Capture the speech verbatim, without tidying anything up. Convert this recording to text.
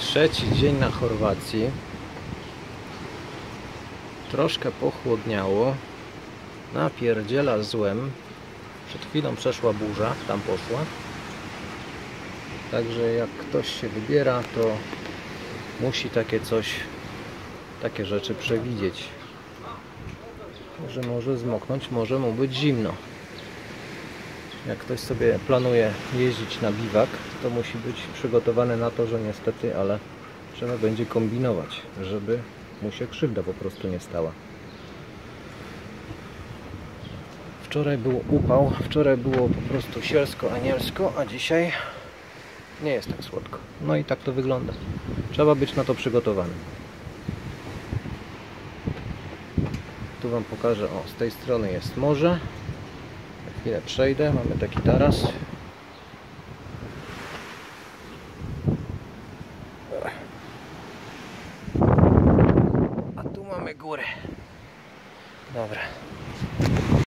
Trzeci dzień na Chorwacji. Troszkę pochłodniało. Napierdziela złem. Przed chwilą przeszła burza, tam poszła. Także jak ktoś się wybiera, to musi takie coś, takie rzeczy przewidzieć. Że może zmoknąć, może mu być zimno. Jak ktoś sobie planuje jeździć na biwak, to musi być przygotowany na to, że niestety, ale trzeba będzie kombinować, żeby mu się krzywda po prostu nie stała. Wczoraj był upał, wczoraj było po prostu sielsko, anielsko, a dzisiaj nie jest tak słodko. No i tak to wygląda. Trzeba być na to przygotowanym. Tu Wam pokażę, o, z tej strony jest morze. Na chwilę przejdę, mamy taki taras. A tu mamy górę. Dobra.